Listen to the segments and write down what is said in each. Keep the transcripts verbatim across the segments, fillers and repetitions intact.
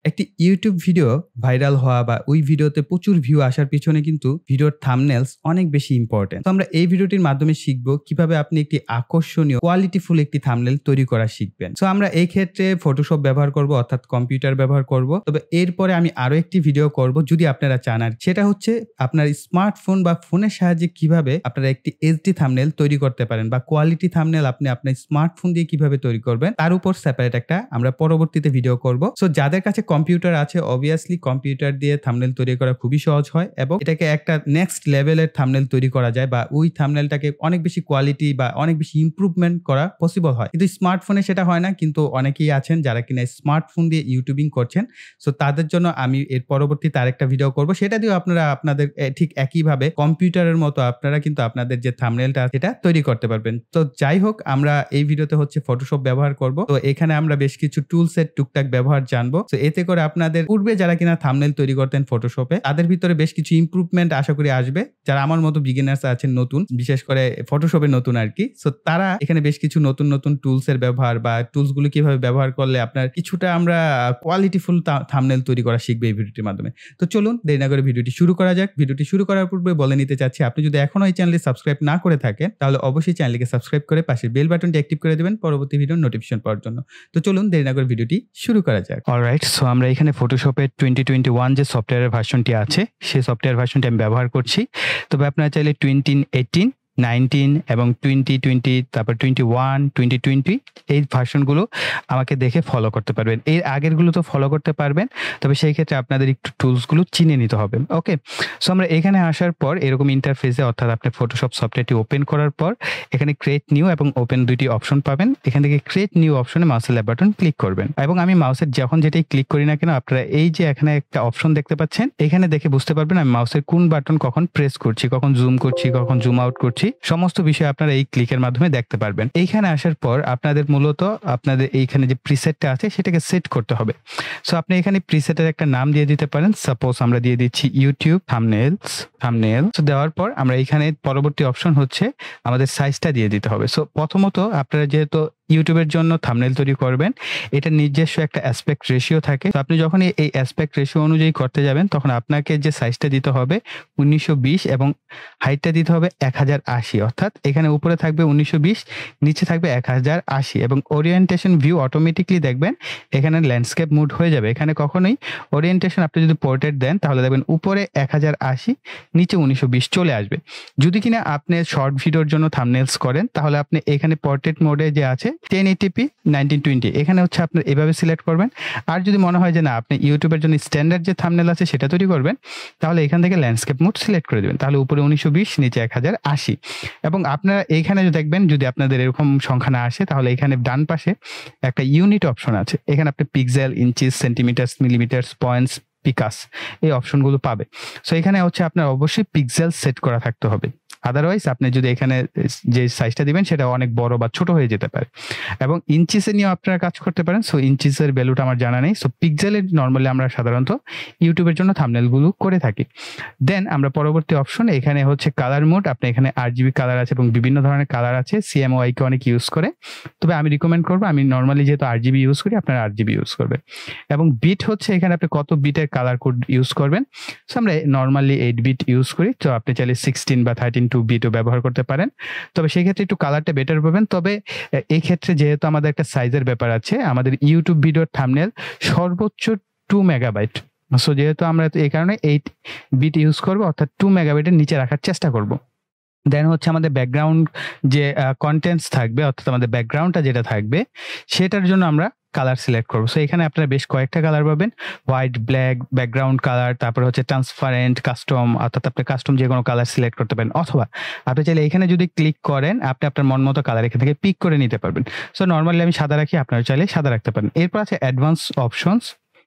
একটি YouTube video viral হওয়া বা ওই ভিডিওতে প্রচুর ভিউ আসার পিছনে কিন্তু ভিডিওর থাম্বনেলস অনেক বেশি ইম্পর্টেন্ট। তো আমরা এই ভিডিওটির মাধ্যমে শিখব কিভাবে আপনি একটি আকর্ষণীয় কোয়ালিটিফুল একটি থাম্বনেল তৈরি করা শিখবেন। সো আমরা এই ক্ষেত্রে ফটোশপ ব্যবহার করব, অর্থাৎ কম্পিউটার ব্যবহার করব। তবে এরপরে আমি আরো একটি ভিডিও করব যদি আপনারা চান, আর সেটা হচ্ছে আপনার স্মার্টফোন বা ফোনের সাহায্যে কিভাবে আপনারা একটি এইচডি থাম্বনেল তৈরি করতে পারেন বা কোয়ালিটি থাম্বনেল আপনি আপনার স্মার্টফোন দিয়ে কিভাবে তৈরি করবেন তার উপর সেপারেট একটা আমরা পরবর্তীতে ভিডিও করব। সো যাদের কাছে কম্পিউটার আছে, অবভিয়াসলি কম্পিউটার দিয়ে থাম্বনেল তৈরি করা খুবই সহজ হয় এবং এটাকে একটা নেক্সট লেভেলের থাম্বনেল তৈরি করা যায় বা ওই থাম্বনেলটাকে অনেক বেশি কোয়ালিটি বা অনেক বেশি ইমপ্রুভমেন্ট করা পসিবল হয়। কিন্তু স্মার্টফোনে সেটা হয় না, কিন্তু অনেকেই আছেন যারা কিনা স্মার্টফোন দিয়ে ইউটিউবিং করছেন। সো তাদের জন্য আমি এর পরবর্তীতে আরেকটা ভিডিও করব, সেটা দিয়েও আপনারা আপনাদের ঠিক একইভাবে কম্পিউটারের মতো আপনারা কিন্তু আপনাদের যে থাম্বনেলটা সেটা তৈরি করতে পারবেন। তো যাই হোক, আমরা এই ভিডিওতে হচ্ছে ফটোশপ ব্যবহার করব। তো এখানে আমরা বেশ কিছু টুলসের টুকটাক ব্যবহার জানবো। তো এতে করে আপনাদের পূর্বে যারা কিনা থাম্বনেল তৈরি করতেন ফটোশপে, তাদের ভিতরে বেশ কিছু ইমপ্রুভমেন্ট আশা করি আসবে। যারা আমার মতো বিগিনার্স আছেন, নতুন, বিশেষ করে ফটোশপে নতুন আর কি, সো তারা এখানে বেশ কিছু নতুন নতুন টুলস এর ব্যবহার বা টুলস গুলো কিভাবে ব্যবহার করলে আপনার কিছুটা আমরা কোয়ালিটিফুল থাম্বনেল তৈরি করা শিখবে এই ভিডিওটির মাধ্যমে। তো চলুন দেরি না করে ভিডিওটি শুরু করা যাক। ভিডিওটি শুরু করার পূর্বে বলে নিতে চাচ্ছি, আপনি যদি এখনো এই চ্যানেলটি সাবস্ক্রাইব না করে থাকেন তাহলে অবশ্যই চ্যানেলটিকে সাবস্ক্রাইব করে পাশের বেল বাটনটি অ্যাক্টিভ করে দিবেন পরবর্তী ভিডিওর নোটিফিকেশন পাওয়ার জন্য। তো চলুন দেরি না করে ভিডিওটি শুরু করা যাক। অলরাইট, সো আমরা এখানে ফটোশপের টোয়েন্টি টোয়েন্টি ওয়ান যে সফটওয়্যারের ভার্সনটি আছে সেই সফটওয়্যার ভার্সনটি আমি ব্যবহার করছি। তবে আপনারা চাইলে টোয়েন্টি এইটিন নাইনটিন এবং টোয়েন্টি টোয়েন্টি তারপর টোয়েন্টি ওয়ান টোয়েন্টি টোয়েন্টি এই ভার্সনগুলো আমাকে দেখে ফলো করতে পারবেন। এর আগেরগুলো তো ফলো করতে পারবেন, তবে সেই ক্ষেত্রে আপনাদের একটু টুলসগুলো চিনে নিতে হবে। ওকে, সো আমরা এখানে আসার পর এরকম ইন্টারফেসে, অর্থাৎ আপনি ফটোশপ সফটওয়্যারটি ওপেন করার পর এখানে ক্রিয়েট নিউ এবং ওপেন দুইটি অপশন পাবেন। এখান থেকে ক্রিয়েট নিউ অপশনে মাউসের লেফট বাটন ক্লিক করবেন এবং আমি মাউসের যখন যেটাই ক্লিক করি না কেন, আপনারা এই যে এখানে একটা অপশন দেখতে পাচ্ছেন, এখানে দেখে বুঝতে পারবেন আমি মাউসের কোন বাটন কখন প্রেস করছি, কখন জুম করছি, কখন জুম আউট করছি, সমস্ত বিষয় আপনারা এই ক্লিকের মাধ্যমে দেখতে পারবেন। এইখানে আসার পর আপনাদের মূলত আপনাদের এইখানে যে প্রিসেটটা আছে সেটাকে সেট করতে হবে। সো আপনি এখানে প্রিসেটের একটা নাম দিয়ে দিতে পারেন। সাপোজ আমরা দিয়ে দিচ্ছি ইউটিউব থাম্বনেলস থাম্বনেল। সো দেওয়ার পর আমরা এখানে পরবর্তী অপশন হচ্ছে আমাদের সাইজটা দিয়ে দিতে হবে। সো প্রথমত আপনারা যেহেতু ইউটিউবের জন্য থাম্বনেল তৈরি করবেন, এটা নিজস্ব একটা অ্যাসপেক্ট রেশিও থাকে। তো আপনি যখন এই অ্যাসপেক্ট রেশিও অনুযায়ী করতে যাবেন তখন আপনাকে যে সাইজটা দিতে হবে উনিশশো বিশ এবং হাইটটা দিতে হবে এক হাজার আশি, অর্থাৎ এখানে উপরে থাকবে উনিশশো বিশ, নিচে থাকবে এক হাজার আশি এবং ওরিয়েন্টেশন ভিউ অটোমেটিকলি দেখবেন এখানে ল্যান্ডস্কেপ মুড হয়ে যাবে। এখানে কখনোই ওরিয়েন্টেশন আপনি যদি পোর্ট্রেট দেন তাহলে দেখবেন উপরে এক হাজার আশি, নিচে উনিশশো বিশ চলে আসবে। যদি কিনা আপনি শর্ট ভিডিওর জন্য থাম্বনেলস করেন তাহলে আপনি এখানে পোর্ট্রেট মোডে যে আছে ten eighty p nineteen twenty এখানে হচ্ছে আপনার এভাবে সিলেক্ট করবেন। আর যদি মনে হয় যে না আপনি ইউটিউবের জন্য স্ট্যান্ডার্ড যে থাম্বনেল আছে সেটা তৈরি করবেন তাহলে এখান থেকে ল্যান্ডস্কেপ মোড সিলেক্ট করে দেবেন। তাহলে উপরে উনিশশো বিশ, নিচে এক হাজার আশি। এবং আপনারা এইখানে দেখবেন যদি আপনাদের এরকম সংখ্যা না আসে তাহলে এখানে ডান পাশে একটা ইউনিট অপশন আছে। এখানে আপনি pixel, inches, centimetres, millimetres, points, picas এই অপশনগুলো পাবে। সো এখানে হচ্ছে আপনার অবশ্যই পিক্সেল সেট করা থাকতে হবে, আদারওয়াইজ আপনি যদি এখানে যে সাইজটা দিবেন সেটা অনেক বড় বা ছোট হয়ে যেতে পারে। এবং ইঞ্চিসে নিয়েও আপনারা কাজ করতে পারেন। সো ইঞ্চিসের ভ্যালুটা আমার জানা নেই। সো পিক্সেলের নর্মালি আমরা সাধারণত ইউটিউবের জন্য থাম্বনেলগুলো করে থাকি। দেন আমরা পরবর্তী অপশন এখানে হচ্ছে কালার মোড। আপনি এখানে আরজিবি কালার আছে এবং বিভিন্ন ধরনের কালার আছে, সিএমওয়াইকে অনেক ইউজ করে। তবে আমি রিকমেন্ড করবো, আমি নর্মালি যেহেতু আরজিবি ইউজ করি, আপনারা আরজিবি ইউজ করবেন। এবং বিট হচ্ছে এখানে আপনি কত বিটের কালার কোড ইউজ করবেন। সো আমরা নর্মালি এইট বিট ইউজ করি, তো আপনি চাইলে সিক্সটিন বা থার্টিন টু বিটও ব্যবহার করতে পারেন। তবে সেই ক্ষেত্রে একটু কালারটা বেটার পাবেন। তবে এই ক্ষেত্রে যেহেতু আমাদের একটা সাইজের ব্যাপার আছে, আমাদের ইউটিউব ভিডিওর থাম্বনেল সর্বোচ্চ টু মেগাবাইট। সো যেহেতু আমরা এই কারণে এইট বিট ইউজ করবো, অর্থাৎ টু মেগাবাইটের নিচে রাখার চেষ্টা করব। দেন হচ্ছে আমাদের ব্যাকগ্রাউন্ড যে কন্টেন্টস থাকবে, অর্থাৎ আমাদের ব্যাকগ্রাউন্ডটা যেটা থাকবে সেটার জন্য আমরা কালার সিলেক্ট করবো। সো এখানে আপনারা বেশ কয়েকটা কালার পাবেন, হোয়াইট, ব্ল্যাক, ব্যাকগ্রাউন্ড কালার, তারপর হচ্ছে ট্রান্সপারেন্ট, কাস্টম, অর্থাৎ আপনি কাস্টম যে কোনো কালার সিলেক্ট করতে পারেন। অথবা আপনি চাইলে এখানে যদি ক্লিক করেন আপনি আপনার মন মতো কালার এখান থেকে পিক করে নিতে পারবেন। সো নর্মালি আমি সাদা রাখি, আপনারা চাইলে সাদা রাখতে পারেন। এরপর আছে অ্যাডভান্স অপশনস।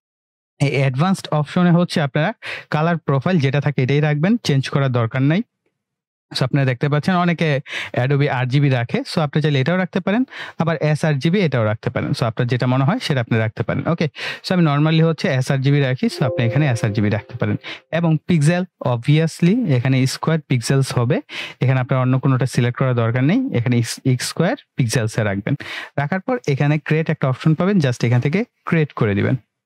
এই অ্যাডভান্সড অপশনে হচ্ছে আপনারা কালার প্রোফাইল যেটা থাকে এটাই রাখবেন, চেঞ্জ করার দরকার নাই। সো আপনারা দেখতে পাচ্ছেন অনেকে অ্যাডোবি আরজিবি রাখে। সো আপনি চাইলে এটাও রাখতে পারেন, আবার এস আর জিবি এটাও রাখতে পারেন। সো আপনার যেটা মনে হয় সেটা আপনি রাখতে পারেন। ওকে, সো আমি নর্মালি হচ্ছে এস আর জিবি রাখি। সো আপনি এখানে এস আর জিবি রাখতে পারেন। এবং পিক্সেল অবভিয়াসলি এখানে স্কোয়ার পিক্সেলস হবে, এখানে আপনার অন্য কোনোটা সিলেক্ট করার দরকার নেই। এখানে এক্স স্কোয়ার পিক্সেলসে রাখবেন। রাখার পর এখানে ক্রিয়েট একটা অপশন পাবেন, জাস্ট এখান থেকে ক্রিয়েট করে দিবেন।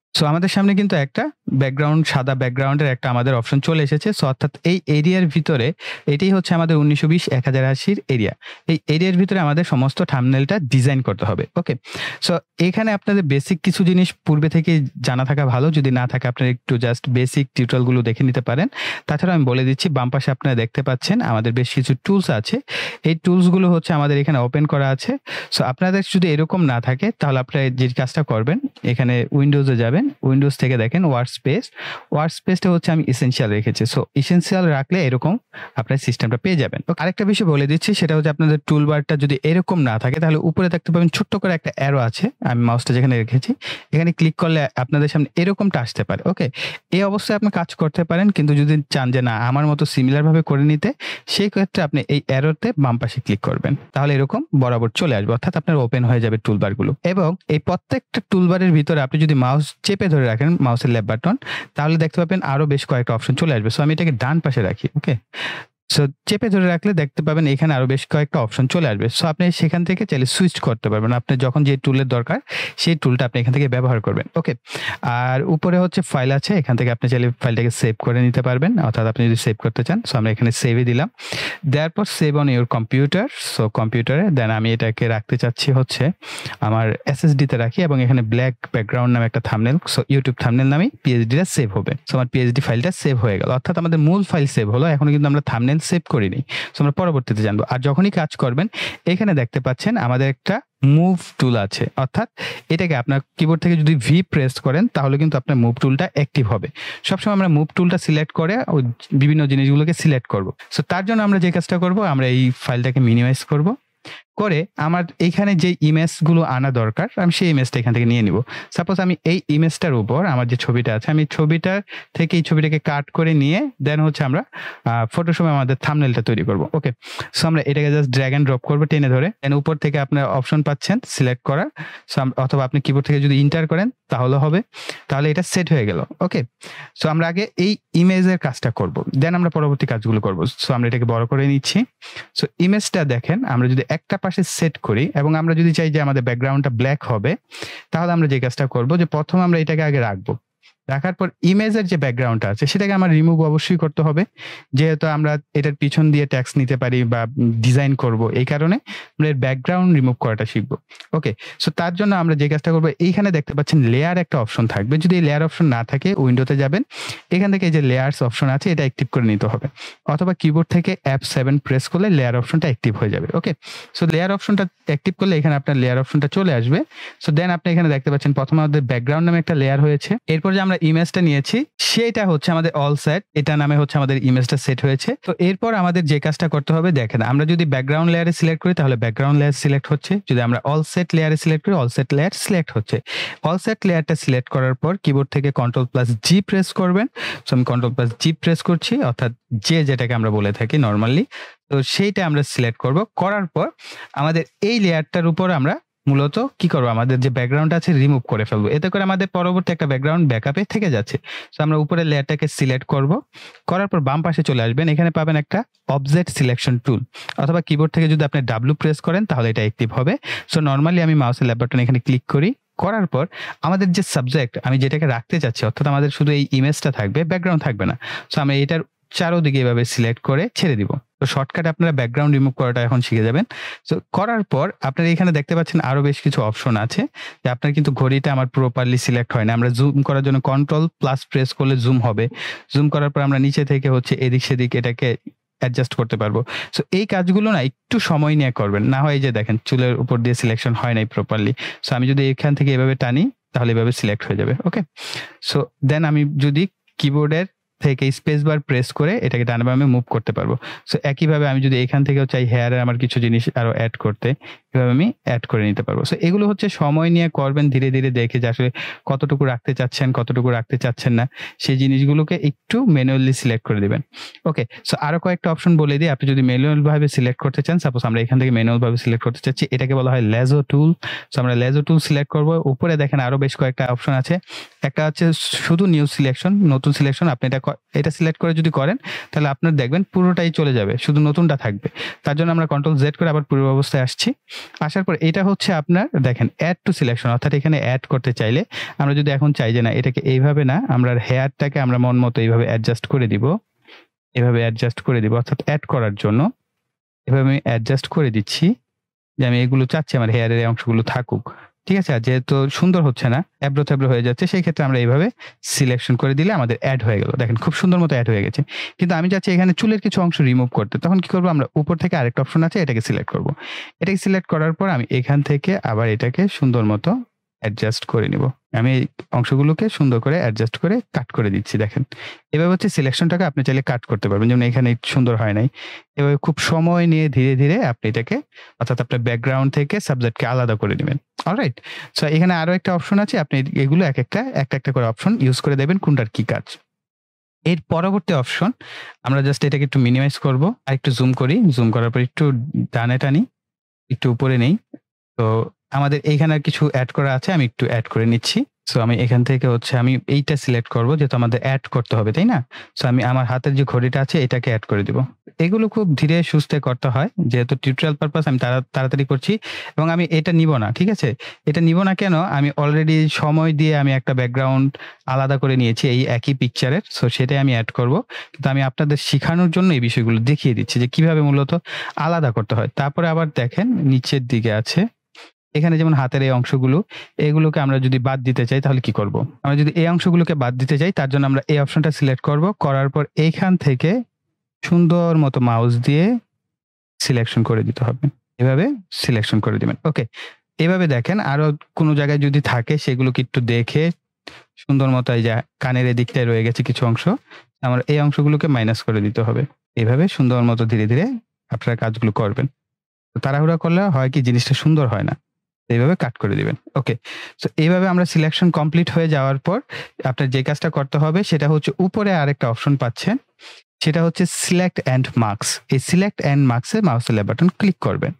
সো আমাদের সামনে কিন্তু একটা ব্যাকগ্রাউন্ড, সাদা ব্যাকগ্রাউন্ডের একটা আমাদের অপশন চলে এসেছে। সো অর্থাৎ এই এরিয়ার ভিতরে এটাই হচ্ছে আমাদের উনিশশো বিশ এক হাজার আশি এর এরিয়া। এই এরিয়ার ভিতরে আমাদের সমস্ত থাম্বনেলটা ডিজাইন করতে হবে। ওকে? সো এখানে আপনাদের বেসিক কিছু জিনিস পূর্বে থেকেই জানা থাকা ভালো। যদি না থাকে আপনারা একটু জাস্ট বেসিক টিউটোরিয়ালগুলো দেখে নিতে পারেন। তাছাড়াও আমি বলে দিচ্ছি, বাম পাশে আপনারা দেখতে পাচ্ছেন আমাদের বেশ কিছু টুলস আছে। এই টুলসগুলো হচ্ছে আমাদের এখানে ওপেন করা আছে। সো আপনাদের যদি এরকম না থাকে তাহলে আপনারা যে কাজটা করবেন, এখানে উইন্ডোজে যাবেন। উইন্ডোজ থেকে দেখেন ওয়ার্কস্পেস। ওয়ার্কস্পেসটা হচ্ছে আমি এসেনশিয়াল রেখেছি। সো এসেনশিয়াল রাখলে এরকম আপনার সিস্টেমটা পেয়ে যাবেন। আরেকটা বিষয় বলে দিচ্ছি, সেটা হচ্ছে আপনাদের টুলবারটা যদি এরকম না থাকে তাহলে উপরে দেখতে পাবেন ছোট্ট করে একটা অ্যারো আছে। আমি মাউসটা যেখানে রেখেছি এখানে ক্লিক করলে আপনাদের সামনে এরকমটা আসতে পারে। ওকে? এই অবস্থায় আপনি কাজ করতে পারেন, কিন্তু যদি চান যে না আমার মতো সিমিলার ভাবে করে নিতে, সেই ক্ষেত্রে আপনি এই অ্যারোতে বাম পাশে ক্লিক করবেন। তাহলে এরকম বরাবর চলে আসবে, অর্থাৎ আপনার ওপেন হয়ে যাবে টুলবারগুলো। এবং এই প্রত্যেকটা টুলবারের ভিতরে আপনি যদি মাউস চেপে ধরে রাখেন, মাউসের লেফট বাটন, তাহলে দেখতে পাবেন আরো বেশ কয়েকটা অপশন চলে আসবে। সো আমি এটাকে ডান পাশে রাখি। ওকে? সো চেপে ধরে রাখলে দেখতে পাবেন এখানে আরো বেশ কয়েকটা অপশন চলে আসবে। সো আপনি সেখান থেকে চাইলে সুইচ করতে পারবেন। আপনার যখন যে টুলের দরকার সেই টুলটা আপনি এখান থেকে ব্যবহার করবেন। ওকে? আর উপরে হচ্ছে ফাইল আছে, এখান থেকে আপনি চাইলে ফাইলটাকে সেভ করে নিতে পারবেন, অর্থাৎ আপনি যদি সেভ করতে চান। সো আমরা এখানে সেভে দিলাম। দেওয়ার পর save on your computer. So কম্পিউটারে দেন আমি এটাকে রাখতে চাচ্ছি হচ্ছে আমার এসএসডিতে রাখি, এবং এখানে ব্ল্যাক ব্যাকগ্রাউন্ড নামে একটা থাম্বনেল, সো ইউটিউব থাম্বনেল নামে পিএইচডিটা সেভ হবে। সো আমার পিএইচডি ফাইলটা সেভ হয়ে গেল, অর্থাৎ আমাদের মূল ফাইল সেভ হলো। এখন কিন্তু আমরা থাম্বনেল সেভ করিনি। সো আমরা পরবর্তীতে জানবো। আর যখনই কাজ করবেন এখানে দেখতে পাচ্ছেন আমাদের একটা মুভ টুল আছে, অর্থাৎ এটাকে আপনার কিবোর্ড থেকে যদি ভি প্রেস করেন তাহলে কিন্তু আপনার মুভ টুলটা অ্যাক্টিভ হবে। সবসময় আমরা মুভ টুলটা সিলেক্ট করে ওই বিভিন্ন জিনিসগুলোকে সিলেক্ট করব। সো তার জন্য আমরা যে কাজটা করব, আমরা এই ফাইলটাকে মিনিমাইজ করব, করে আমার এইখানে যে ইমেজগুলো আনা দরকার আমি সেই ইমেজটা এখান থেকে নিয়ে নিব। সাপোজ আমি এই ইমেজটার উপর আমার যে ছবিটা আছে, আমি ছবিটা থেকে এই ছবিটাকে কাট করে নিয়ে দেন হচ্ছে আমরা ফটোশপে আমাদের থাম্বনেলটা তৈরি করব। ওকে? সো আমরা এটাকে জাস্ট ড্র্যাগ এন্ড ড্রপ করবো টেনে ধরে, দেন উপর থেকে আপনার অপশন পাচ্ছেন সিলেক্ট করার, অথবা আপনি কিবোর্ড থেকে যদি ইন্টার করেন তাহলে হবে, তাহলে এটা সেট হয়ে গেল। ওকে? সো আমরা আগে এই ইমেজের কাজটা করব, দেন আমরা পরবর্তী কাজগুলো করব। সো আমরা এটাকে বড় করে নিচ্ছি। সো ইমেজটা দেখেন, আমরা যদি একটা পাশে সেট করি এবং আমরা যদি চাই যে আমাদের ব্যাকগ্রাউন্ডটা ব্ল্যাক হবে, তাহলে আমরা যে কাজটা করব যে প্রথম আমরা এটাকে আগে রাখবো। রাখার পর ইমেজের যে ব্যাকগ্রাউন্ডটা আছে সেটাকে আমার রিমুভ অবশ্যই করতে হবে, যেহেতু আমরা এটার পিছন দিয়ে ট্যাক্স নিতে পারি বা ডিজাইন করব, এই কারণে আমরা এর ব্যাকগ্রাউন্ড রিমুভ করাটা শিখবো। ওকে? সো তার জন্য আমরা যে কাজটা করবো, এইখানে দেখতে পাচ্ছেন লেয়ার একটা অপশন থাকবে। যদি এই লেয়ার অপশন না থাকে উইন্ডোতে যাবেন, এখান থেকে এই যে লেয়ার্স অপশন আছে এটা অ্যাক্টিভ করে নিতে হবে, অথবা কিবোর্ড থেকে এফ সেভেন প্রেস করলে লেয়ার অপশনটা অ্যাক্টিভ হয়ে যাবে। ওকে? সো লেয়ার অপশনটা অ্যাক্টিভ করলে এখানে আপনার লেয়ার অপশনটা চলে আসবে। সো দেন আপনি এখানে দেখতে পাচ্ছেন প্রথমে আমাদের ব্যাকগ্রাউন্ড নামে একটা লেয়ার হয়েছে। এরপর যে আমরা ইমেজটা নিয়েছি সেটা হচ্ছে আমাদের অল সেট, এটা নামে হচ্ছে আমাদের ইমেজটা সেট হয়েছে। তো এরপর আমাদের যে কাজটা করতে হবে, দেখেন আমরা যদি ব্যাকগ্রাউন্ড লেয়ারে সিলেক্ট করি তাহলে ব্যাকগ্রাউন্ড লেয়ার সিলেক্ট হচ্ছে, যদি আমরা অল সেট লেয়ারে সিলেক্ট করি অল সেট লেয়ার সিলেক্ট হচ্ছে। অল সেট লেয়ারটা সিলেক্ট করার পর কিবোর্ড থেকে কন্ট্রোল প্লাস জি প্রেস করবেন। সো আমি কন্ট্রোল প্লাস জি প্রেস করছি, অর্থাৎ যে যেটাকে আমরা বলে থাকি নর্মালি, তো সেইটা আমরা সিলেক্ট করব। করার পর আমাদের এই লেয়ারটার উপর আমরা মূলত কি করবো, আমাদের যে ব্যাকগ্রাউন্ড আছে রিমুভ করে ফেলবো, এতে করে আমাদের পরবর্তী একটা ব্যাকগ্রাউন্ড ব্যাকআপে থেকে যাচ্ছে। সো আমরা উপরের লেয়ারটাকে সিলেক্ট করব, করার পর বাম পাশে চলে আসবেন, এখানে পাবেন একটা অবজেক্ট সিলেকশন টুল, অথবা কিবোর্ড থেকে যদি আপনি ডাব্লিউ প্রেস করেন তাহলে এটা অ্যাক্টিভ হবে। সো নর্মালি আমি মাউসের লেফট বাটন এখানে ক্লিক করি, করার পর আমাদের যে সাবজেক্ট আমি যেটাকে রাখতে চাচ্ছি, অর্থাৎ আমাদের শুধু এই ইমেজটা থাকবে, ব্যাকগ্রাউন্ড থাকবে না। সো আমি এটার চারোদিকে এভাবে সিলেক্ট করে ছেড়ে দিব। তো শর্টকাটে আপনারা ব্যাকগ্রাউন্ড রিমুভ করাটা এখন শিখে যাবেন। সো করার পর আপনারা এখানে দেখতে পাচ্ছেন আরো বেশ কিছু অপশন আছে, যে আপনার কিন্তু ঘড়িটা আমার প্রপারলি সিলেক্ট হয় না। আমরা জুম করার জন্য কন্ট্রোল প্লাস প্রেস করলে জুম হবে, জুম করার পর আমরা নিচে থেকে হচ্ছে এদিক সেদিক এটাকে অ্যাডজাস্ট করতে পারবো। সো এই কাজগুলো না একটু সময় নিয়ে করবেন, না হয় যে দেখেন চুলের উপর দিয়ে সিলেকশন হয় নাই প্রপারলি। সো আমি যদি এখান থেকে এভাবে টানি তাহলে এভাবে সিলেক্ট হয়ে যাবে। ওকে? সো দেন আমি যদি কিবোর্ডের থেকে স্পেস বার প্রেস করে এটাকে ডান বামে মুভ করতে পারবো। সো একইভাবে আমি যদি এখান থেকেও চাই হেয়ারের আমার কিছু জিনিস আরো অ্যাড করতে, এভাবে আমি অ্যাড করে নিতে পারবো। সো এগুলো হচ্ছে সময় নিয়ে করবেন, ধীরে ধীরে দেখে যে আসলে কতটুকু রাখতে চাচ্ছেন কতটুকু রাখতে চাচ্ছেন না, সেই জিনিসগুলোকে একটু ম্যানুয়ালি সিলেক্ট করে দিবেন। ওকে? সো আরো কয়েকটা অপশন বলে দিই, আপনি যদি ম্যানুয়াল ভাবে সিলেক্ট করতে চান, সাপোজ আমরা এখান থেকে ম্যানুয়াল ভাবে সিলেক্ট করতে চাচ্ছি, এটাকে বলা হয় লেজো টুল। সো আমরা লেজো টুল সিলেক্ট করবো। উপরে দেখেন আরো বেশ কয়েকটা অপশন আছে, একটা হচ্ছে শুধু নিউ সিলেকশন, নতুন সিলেকশন। আপনি এটা এটা সিলেক্ট করে যদি করেন তাহলে আপনার দেখবেন পুরোটাই চলে যাবে, শুধু নতুনটা থাকবে। তার জন্য আমরা কন্ট্রোল জেড করে আবার পূর্ব অবস্থায় আসছি, আসার পর এটা হচ্ছে আপনার দেখেন অ্যাড টু সিলেকশন, অর্থাৎ এখানে অ্যাড করতে চাইলে আমরা যদি এখন চাই যে না এটাকে এইভাবে না, আমরা হেয়ারটাকে আমরা মন মতো এইভাবে অ্যাডজাস্ট করে দিব, এভাবে অ্যাডজাস্ট করে দিব, অর্থাৎ অ্যাড করার জন্য এভাবে আমি অ্যাডজাস্ট করে দিচ্ছি যে আমি এগুলো চাচ্ছি আমার হেয়ারের এই অংশগুলো থাকুক, ঠিক আছে। আর যেহেতু সুন্দর হচ্ছে না, অ্যাব্রো থ্যাব্রো হয়ে যাচ্ছে, সেই ক্ষেত্রে আমরা এইভাবে সিলেকশন করে দিলে আমাদের অ্যাড হয়ে গেল। দেখেন খুব সুন্দর মতো অ্যাড হয়ে গেছে। কিন্তু আমি চাচ্ছি এখানে চুলের কিছু অংশ রিমুভ করতে, তখন কি করবো, আমরা উপর থেকে আরেকটা অপশন আছে, এটাকে সিলেক্ট করব। এটাকে সিলেক্ট করার পর আমি এখান থেকে আবার এটাকে সুন্দর মতো অ্যাডজাস্ট করে নিব। আমি এই অংশগুলোকে সুন্দর করে অ্যাডজাস্ট করে কাট করে দিচ্ছি। দেখেন এভাবে হচ্ছে সিলেকশনটাকে আপনি চাইলে কাট করতে পারবেন, যেমন এখানে সুন্দর হয় নাই, এভাবে খুব সময় নিয়ে ধীরে ধীরে আপনি এটাকে, অর্থাৎ আপনার ব্যাকগ্রাউন্ড থেকে সাবজেক্টকে আলাদা করে নেবেন। অলরাইট, সো এখানে আরো একটা অপশন আছে, আপনি এগুলো এক একটা একটা একটা করে অপশন ইউজ করে দেবেন কোনটার কি কাজ। এর পরবর্তী অপশন আমরা জাস্ট এটাকে একটু মিনিমাইজ করব, আর একটু জুম করি, জুম করার পর একটু ডানে টানি, একটু উপরে নেই। তো আমাদের এইখানে কিছু অ্যাড করা আছে, আমি একটু অ্যাড করে নিচ্ছি। সো আমি এখান থেকে হচ্ছে আমি এইটা সিলেক্ট করব, যেহেতু আমাদের অ্যাড করতে হবে, তাই না? সো আমি আমার হাতের যে ঘড়িটা আছে এটাকে অ্যাড করে দিব। এগুলো খুব ধীরে সুস্থে করতে হয়, যেহেতু টিউটোরিয়াল পারপাস আমি তাড়া তাড়াতাড়ি করছি, এবং আমি এটা নিব না, ঠিক আছে? এটা নিব না কেন, আমি অলরেডি সময় দিয়ে আমি একটা ব্যাকগ্রাউন্ড আলাদা করে নিয়েছি এই একই পিকচারের, সো সেটাই আমি অ্যাড করব। কিন্তু আমি আপনাদের শেখানোর জন্য এই বিষয়গুলো দেখিয়ে দিচ্ছি যে কিভাবে মূলত আলাদা করতে হয়। তারপরে আবার দেখেন নিচের দিকে আছে, এখানে যেমন হাতের এই অংশগুলো, এগুলোকে আমরা যদি বাদ দিতে চাই তাহলে কি করব? আমরা যদি এই অংশগুলোকে বাদ দিতে চাই, তার জন্য আমরা এই অপশনটা সিলেক্ট করব, করার পর এইখান থেকে সুন্দর মতো মাউস দিয়ে সিলেকশন করে দিতে হবে। এভাবে সিলেকশন করে দিবেন। ওকে, এভাবে দেখেন আরো কোনো জায়গায় যদি থাকে সেগুলোকে একটু দেখে সুন্দর মতো, এই যে কানের এদিকটায় রয়ে গেছে কিছু অংশ, আমার এই অংশগুলোকে মাইনাস করে দিতে হবে। এভাবে সুন্দর মতো ধীরে ধীরে আপনারা কাজগুলো করবেন। তাড়াহুড়া করলে হয় কি, জিনিসটা সুন্দর হয় না। এইভাবে কাট করে দিবেন। ওকে, সো এইভাবে আমরা সিলেকশন কমপ্লিট হয়ে যাওয়ার পর আপনার যে কাজটা করতে হবে সেটা হচ্ছে উপরে আরেকটা অপশন পাচ্ছেন, সেটা হচ্ছে সিলেক্ট অ্যান্ড মার্কস। এই সিলেক্ট অ্যান্ড মার্কসে মাউসের লেফট বাটন ক্লিক করবেন।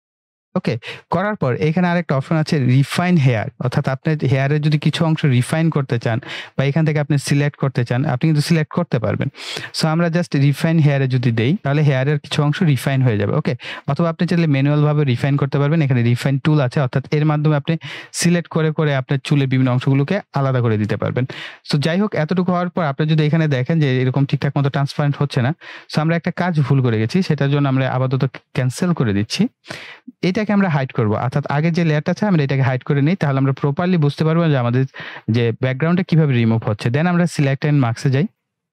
ওকে, করার পর এখানে আরেকটা অপশন আছে রিফাইন হেয়ার, অর্থাৎ আপনার হেয়ারের যদি কিছু অংশ রিফাইন করতে চান বা এখান থেকে আপনি সিলেক্ট করতে চান, আপনি কিন্তু সিলেক্ট করতে পারবেন। সো আমরা জাস্ট রিফাইন হেয়ারে যদি দেই তাহলে হেয়ারের কিছু অংশ রিফাইন হয়ে যাবে। ওকে, অথবা আপনি চাইলে ম্যানুয়াল ভাবে রিফাইন করতে পারবেন, এখানে রিফাইন টুল আছে, অর্থাৎ এর মাধ্যমে আপনি সিলেক্ট করে করে আপনার চুলের বিভিন্ন অংশগুলোকে আলাদা করে দিতে পারবেন। সো যাই হোক, এতটুকু হওয়ার পর আপনি যদি এখানে দেখেন যে এরকম ঠিকঠাক মতো ট্রান্সপারেন্ট হচ্ছে না, সো আমরা একটা কাজ ভুল করে গেছি, সেটার জন্য আমরা আপাতত ক্যান্সেল করে দিচ্ছি। এটাকে আমরা হাইড করব, অর্থাৎ আগে যে লেয়ারটা আছে আমরা এটাকে হাইড করে নিই, তাহলে আমরা প্রপারলি বুঝতে পারবো যে আমাদের যে ব্যাকগ্রাউন্ডটা কিভাবে রিমুভ হচ্ছে। দেন আমরা সিলেক্ট এন্ড মার্কসে যাই।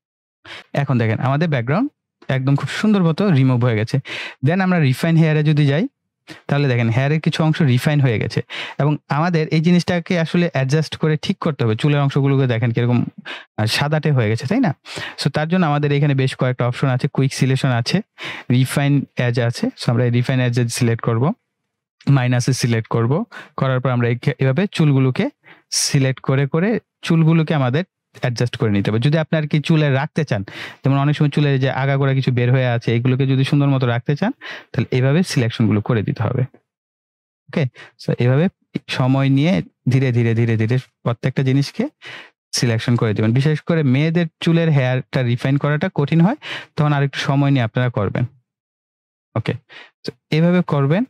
এখন দেখেন আমাদের ব্যাকগ্রাউন্ড একদম খুব সুন্দর মতো রিমুভ হয়ে গেছে। দেন আমরা রিফাইন হেয়ারে যদি যাই, তাহলে দেখেন হেয়ারের কিছু অংশ রিফাইন হয়ে গেছে, এবং আমাদের এই জিনিসটাকে আসলে অ্যাডজাস্ট করে ঠিক করতে হবে। চুলের অংশগুলোকে দেখেন কিরকম সাদাটে হয়ে গেছে, তাই না? সো তার জন্য আমাদের এখানে বেশ কয়েকটা অপশন আছে, কুইক সিলেকশন আছে, রিফাইন এজ আছে। সো আমরা এই রিফাইন এজ সিলেক্ট করব, মাইনাসে সিলেক্ট করব, করার পর আমরা এভাবে চুলগুলোকে সিলেক্ট করে করে চুলগুলোকে আমাদের অ্যাডজাস্ট করে নিতে হবে। যদি আপনি আর কি চুলে রাখতে চান, যেমন অনেক সময় চুলে যে আগাগোড়া কিছু বের হয়ে আছে, এগুলোকে যদি সুন্দর মতো রাখতে চান তাহলে এইভাবে সিলেকশনগুলো করে দিতে হবে। ওকে, সো এভাবে সময় নিয়ে ধীরে ধীরে ধীরে ধীরে প্রত্যেকটা জিনিসকে সিলেকশন করে দিবেন। বিশেষ করে মেয়েদের চুলের হেয়ারটা রিফাইন করাটা কঠিন হয়, তখন আরেকটু সময় নিয়ে আপনারা করবেন। ওকে, তো এভাবে করবেন,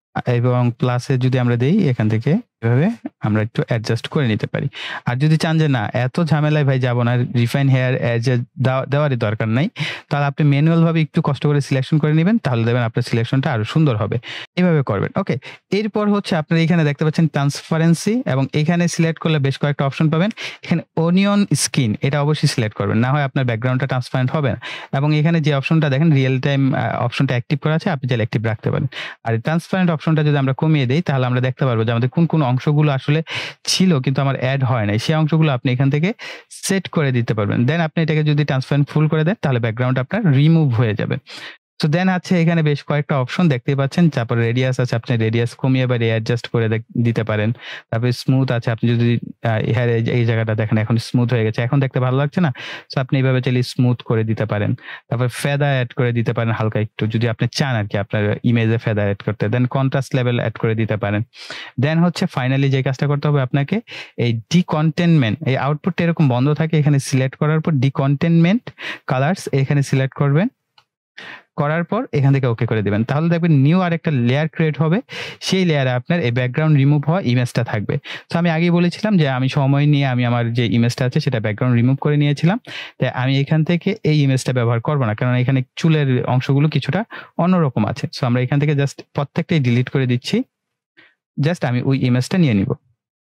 এবং প্লাসে যদি আমরা দেই এখান থেকে এভাবে আমরা একটু অ্যাডজাস্ট করে নিতে পারি। আর যদি চান যে না এত ঝামেলায় ভাই যাব না, রিফাইন হেয়ার দেওয়ারই দরকার নাই, তাহলে আপনি ম্যানুয়াল ভাবে একটু কষ্ট করে সিলেকশন করে নেবেন, তাহলে দেখবেন আপনার সিলেকশনটা আরো সুন্দর হবে। এভাবে করবেন। ওকে, এরপর হচ্ছে আপনারা এখানে দেখতে পাচ্ছেন ট্রান্সপারেন্সি, এবং এখানে সিলেক্ট করলে বেশ কয়েকটা অপশন পাবেন। এখানে অনিয়ন স্কিন, এটা অবশ্যই সিলেক্ট করবেন, না হয় আপনার ব্যাকগ্রাউন্ডটা ট্রান্সপারেন্ট হবে না। এবং এখানে যে অপশনটা দেখেন রিয়েল টাইম অপশনটা অ্যাক্টিভ করা আছে, আপনি চাইলে অ্যাক্টিভ রাখতে পারেন। আর ট্রান্সপারেন্ট অপশনটা যদি আমরা কমিয়ে দেই তাহলে আমরা দেখতে পারবো যে আমাদের কোন কোন অংশগুলো আসলে ছিল কিন্তু আমার অ্যাড হয় নাই, সেই অংশগুলো আপনি এখান থেকে সেট করে দিতে পারবেন। দেন আপনি এটাকে যদি ট্রান্সপারেন্ট ফুল করে দেন তাহলে ব্যাকগ্রাউন্ড আপনার রিমুভ হয়ে যাবে। সো দেন আছে এখানে বেশ কয়েকটা অপশন দেখতেই পাচ্ছেন, তারপরে রেডিয়াস আছে, আপনি রেডিয়াস কমিয়ে বা অ্যাডজাস্ট করে দিতে পারেন। তারপরে স্মুথ আছে, আপনি যদি হেয়ার এই জায়গাটা দেখেন এখন স্মুথ হয়ে গেছে, এখন দেখতে ভালো লাগছে না, সো আপনি এইভাবে চাইলে স্মুথ করে দিতে পারেন। তারপর ফেদা অ্যাড করে দিতে পারেন হালকা একটু, যদি আপনি চান আর কি আপনার ইমেজে ফেদা অ্যাড করতে। দেন কন্ট্রাস্ট লেভেল অ্যাড করে দিতে পারেন। দেন হচ্ছে ফাইনালি যে কাজটা করতে হবে আপনাকে, এই ডিকন্টেনমেন্ট, এই আউটপুটটা এরকম বন্ধ থাকে, এখানে সিলেক্ট করার পর ডিকন্টেনমেন্ট কালার্স এখানে সিলেক্ট করবেন। করার পর এখান থেকে ওকে করে দিবেন। তাহলে দেখবেন নিউ আরেকটা লেয়ার ক্রিয়েট হবে। সেই লেয়ারে আপনার এই ব্যাকগ্রাউন্ড রিমুভ হওয়া ইমেজটা থাকবে। সো আমি আগেই বলেছিলাম যে আমি সময় নিয়ে আমি আমার যে ইমেজটা আছে সেটা ব্যাকগ্রাউন্ড রিমুভ করে নিয়েছিলাম। তাই আমি এখান থেকে এই ইমেজটা ব্যবহার করব না, কারণ এখানে চুলের অংশগুলো কিছুটা অন্যরকম আছে। সো আমরা এখান থেকে জাস্ট প্রত্যেকটাই ডিলিট করে দিচ্ছি। জাস্ট আমি ওই ইমেজটা নিয়ে নিব।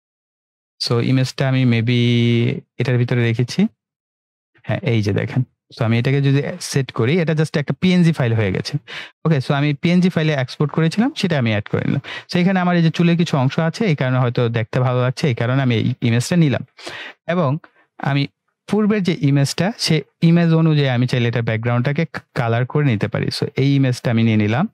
সো ইমেজটা আমি মেবি এটার ভিতরে রেখেছি। হ্যাঁ, এই যে দেখেন। সো আমি এটাকে যদি সেট করি, এটা জাস্ট একটা পিএনজি ফাইল হয়ে গেছে। ওকে, সো আমি পিএনজি ফাইলে এক্সপোর্ট করেছিলাম, সেটা আমি অ্যাড করে নিলাম। সো এখানে আমার এই যে চুলের কিছু অংশ আছে, এই কারণে হয়তো দেখতে ভালো লাগছে, এই কারণে আমি এই ইমেজটা নিলাম। এবং আমি পূর্বের যে ইমেজটা, সে ইমেজ অনুযায়ী আমি চাইলে এটা ব্যাকগ্রাউন্ডটাকে কালার করে নিতে পারি। সো এই ইমেজটা আমি নিয়ে নিলাম।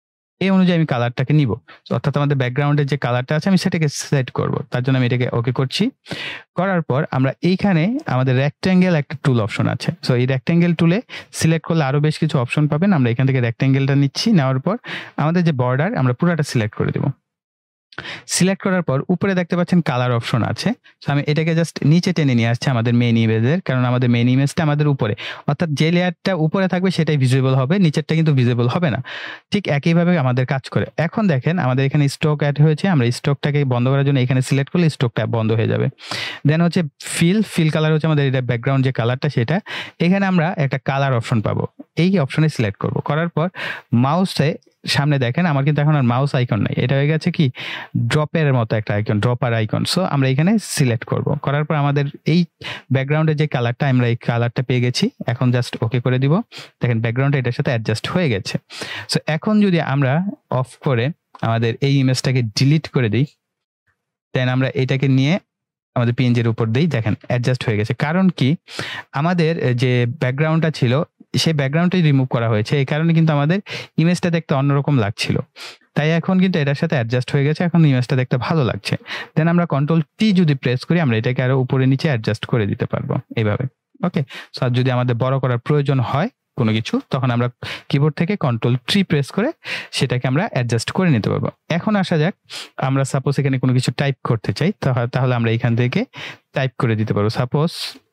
এই অনুযায়ী আমি কালারটাকে নিব। অর্থাৎ আমাদের ব্যাকগ্রাউন্ডের যে কালারটা আছে আমি সেটাকে সেট করব। তার জন্য আমি এটাকে ওকে করছি। করার পর আমরা এইখানে আমাদের রেক্ট্যাঙ্গেল একটা টুল অপশন আছে। সো এই রেক্ট্যাঙ্গেল টুলে সিলেক্ট করলে আরো বেশ কিছু অপশন পাবেন। আমরা এখান থেকে রেক্ট্যাঙ্গেলটা নিচ্ছি। নেওয়ার পর আমাদের যে বর্ডার আমরা পুরোটা সিলেক্ট করে দেব। সিলেক্ট করার পর উপরে দেখতে পাচ্ছেন কালার অপশন আছে। সো আমি এটাকে জাস্ট নিচে টেনে নিয়ে আসছি আমাদের মেইন ইমেজের, কারণ আমাদের মেইন ইমেজটা আমাদের উপরে, অর্থাৎ যে লেয়ারটা উপরে থাকবে সেটাই ভিজিবল হবে, নিচেরটা কিন্তু ভিজিবল হবে না। ঠিক একইভাবে আমাদের কাজ করে। এখন দেখেন আমাদের এখানে স্টক অ্যাড হয়েছে। আমরা স্টকটাকে বন্ধ করার জন্য এখানে সিলেক্ট করলে স্টকটা বন্ধ হয়ে যাবে। দেন হচ্ছে ফিল ফিল কালার হচ্ছে আমাদের এটা ব্যাকগ্রাউন্ড যে কালারটা সেটা। এখানে আমরা একটা কালার অপশন পাবো। এই অপশনে সিলেক্ট করব। করার পর মাউসে সামনে দেখেন আমার কিন্তু এখন আর মাউস আইকন নাই, এটা হয়ে গেছে কি ড্রপের মতো একটা আইকন, ড্রপার আইকন। সো আমরা এখানে সিলেক্ট করব। করার পর আমাদের এই ব্যাকগ্রাউন্ডের যে কালারটা, আমরা এই কালারটা পেয়ে গেছি। এখন জাস্ট ওকে করে দিব। দেখেন ব্যাকগ্রাউন্ডটা এটার সাথে অ্যাডজাস্ট হয়ে গেছে। সো এখন যদি আমরা অফ করে আমাদের এই ইমেজটাকে ডিলিট করে দিই, দেন আমরা এটাকে নিয়ে আমাদের পিএনজির উপর দিই, দেখেন অ্যাডজাস্ট হয়ে গেছে। কারণ কি আমাদের যে ব্যাকগ্রাউন্ডটা ছিল সেই ব্যাকগ্রাউন্ডটাই রিমুভ করা হয়েছে, এই কারণে কিন্তু আমাদের ইমেজটা দেখতে অন্যরকম লাগছিল। তাই এখন কিন্তু এটার সাথে অ্যাডজাস্ট হয়ে গেছে, এখন ইমেজটা দেখতে ভালো লাগছে। দেন আমরা কন্ট্রোল টি যদি প্রেস করি আমরা এটাকে আরো উপরে নিচে অ্যাডজাস্ট করে দিতে পারবো এইভাবে। ওকে, সো যদি আমাদের বড় করার প্রয়োজন হয় কোনো কিছু, তখন আমরা কিবোর্ড থেকে কন্ট্রোল থ্রি প্রেস করে সেটাকে আমরা অ্যাডজাস্ট করে নিতে পারবো। এখন আসা যাক, আমরা সাপোজ এখানে কোনো কিছু টাইপ করতে চাই, তাহলে আমরা এখান থেকে টাইপ করে দিতে পারবো। Suppose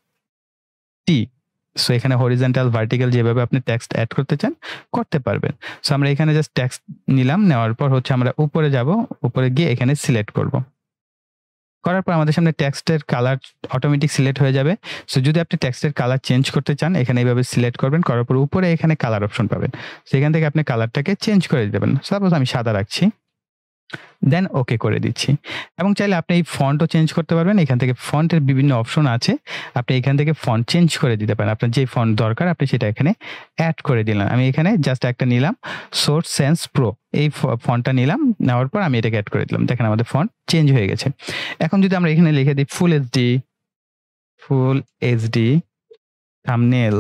T. সো এখানে হরিজন্টাল ভার্টিক্যাল যেভাবে আপনি টেক্সট অ্যাড করতে চান করতে পারবেন। সো আমরা এখানে জাস্ট টেক্সট নিলাম, নেওয়ার পর হচ্ছে আমরা উপরে যাব, উপরে গিয়ে এখানে সিলেক্ট করব। করার পর আমাদের সামনে টেক্সটের কালার অটোমেটিক সিলেক্ট হয়ে যাবে। সো যদি আপনি টেক্সটের কালার চেঞ্জ করতে চান এখানে এইভাবে সিলেক্ট করবেন, করার পর উপরে এখানে কালার অপশন পাবেন। সেখান থেকে আপনি কালারটাকে চেঞ্জ করে দিতে পারেন। সাপোজ আমি সাদা রাখছি, দেন ওকে করে দিচ্ছি। এবং চাইলে আপনি এই ফন্টও চেঞ্জ করতে পারবেন। এখান থেকে ফন্টের বিভিন্ন অপশন আছে, আপনি এখান থেকে ফন্ট চেঞ্জ করে দিতে পারেন। আপনার যে ফন্ট দরকার আপনি সেটা এখানে অ্যাড করে দিলাম। আমি এখানে জাস্ট একটা নিলাম, সোর্স সেন্স প্রো, এই ফন্টটা নিলাম, নেওয়ার পর আমি এটাকে অ্যাড করে দিলাম। দেখেন আমাদের ফন্ট চেঞ্জ হয়ে গেছে। এখন যদি আমরা এখানে লিখে দিই full HD, full HD thumbnail,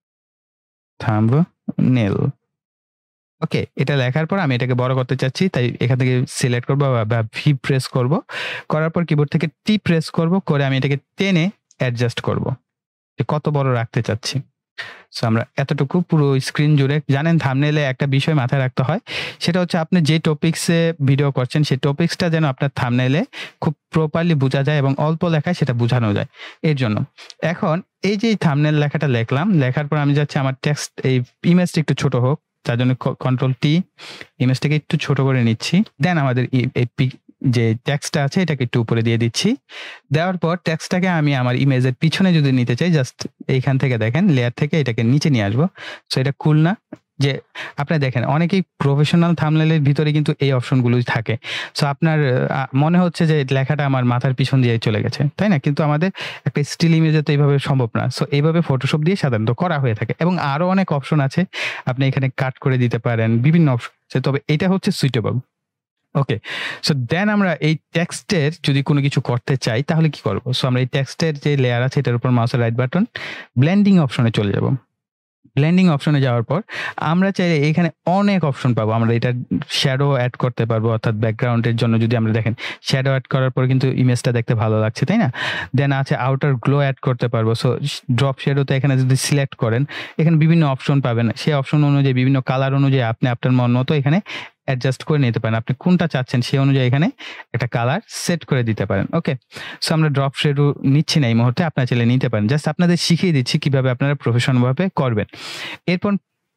thumbnail. Okay, এটা লেখার পর আমি এটাকে বড় করতে চাচ্ছি, তাই এখান থেকে সিলেক্ট করবো বা ভি প্রেস করব। করার পর কিবোর্ড থেকে টি প্রেস করব, করে আমি এটাকে টেনে অ্যাডজাস্ট করব যে কত বড় রাখতে চাচ্ছি। সো আমরা এতটুকু পুরো স্ক্রিন জুড়ে। জানেন থাম্বনেইলে একটা বিষয় মাথায় রাখতে হয়, সেটা হচ্ছে আপনি যে টপিক্সে ভিডিও করছেন সেই টপিক্সটা যেন আপনার থাম্বনেইলে খুব প্রপারলি বোঝা যায় এবং অল্প লেখায় সেটা বোঝানো যায়। এর জন্য এখন এই যে থাম্বনেইল লেখাটা লিখলাম, লেখার পর আমি যাচ্ছি আমার টেক্সট এই ইমেজটা একটু ছোট হোক, তার জন্য কন্ট্রোল টি, ইমেজটাকে একটু ছোট করে নিচ্ছি। দেন আমাদের এই যে টেক্সটটা আছে এটাকে একটু উপরে দিয়ে দিচ্ছি। দেওয়ার পর টেক্সটটাকে আমি আমার ইমেজের পিছনে যদি নিতে চাই, জাস্ট এইখান থেকে দেখেন লেয়ার থেকে এটাকে নিচে নিয়ে আসবো। সো এটা কুল না যে আপনি দেখেন অনেকেই প্রফেশনাল থাম্বনেইলের ভিতরে কিন্তু এই অপশনগুলোই থাকে। সো আপনার মনে হচ্ছে যে লেখাটা আমার মাথার পিছন দিয়ে চলে গেছে, তাই না? কিন্তু আমাদের একটা স্টিল ইমেজে তো এইভাবে সম্ভব না। সো এইভাবে ফটোশপ দিয়ে সাধারণত করা হয়ে থাকে। এবং আরো অনেক অপশন আছে, আপনি এখানে কাট করে দিতে পারেন, বিভিন্ন অপশন আছে, তবে এটা হচ্ছে সুইটেবল। ওকে, সো দেন আমরা এই টেক্সটের যদি কোনো কিছু করতে চাই তাহলে কি করব? সো আমরা এই টেক্সটের যে লেয়ার আছে এটার উপর মাউসের রাইট বাটন, ব্লেন্ডিং অপশনে চলে যাব। ব্লেন্ডিং অপশনে যাওয়ার পর আমরা চাইলে এখানে অনেক অপশন পাবো। আমরা এটা শ্যাডো অ্যাড করতে পারবো, অর্থাৎ ব্যাকগ্রাউন্ডের জন্য যদি আমরা দেখেন শ্যাডো অ্যাড করার পর কিন্তু ইমেজটা দেখতে ভালো লাগছে, তাই না? দেন আছে আউটার গ্লো অ্যাড করতে পারবো। সো ড্রপ শ্যাডোতে এখানে যদি সিলেক্ট করেন এখানে বিভিন্ন অপশন পাবেন, সেই অপশন অনুযায়ী বিভিন্ন কালার অনুযায়ী আপনি আপনার মন মতো এখানে অ্যাডজাস্ট করে নিতে পারেন। আপনি কোনটা চাচ্ছেন সেই অনুযায়ী এখানে একটা কালার সেট করে দিতে পারেন। ওকে, সো আমরা ড্রপ শ্যাডো নিচ্ছি না এই মুহূর্তে, আপনারা চাইলে নিতে পারেন। জাস্ট আপনাদের শিখিয়ে দিচ্ছি কিভাবে আপনারা প্রফেশনালভাবে করবেন। এরপর